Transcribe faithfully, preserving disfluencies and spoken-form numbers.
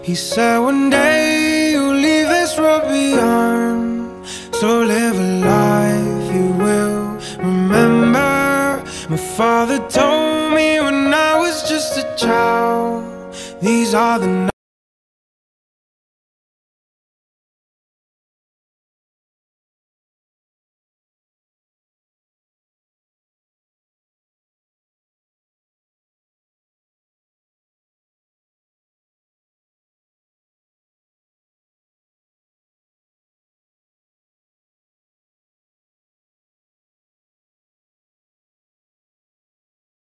He said one day you'll leave this world beyond, so live a life you will remember. My father told me when I was just a child, these are the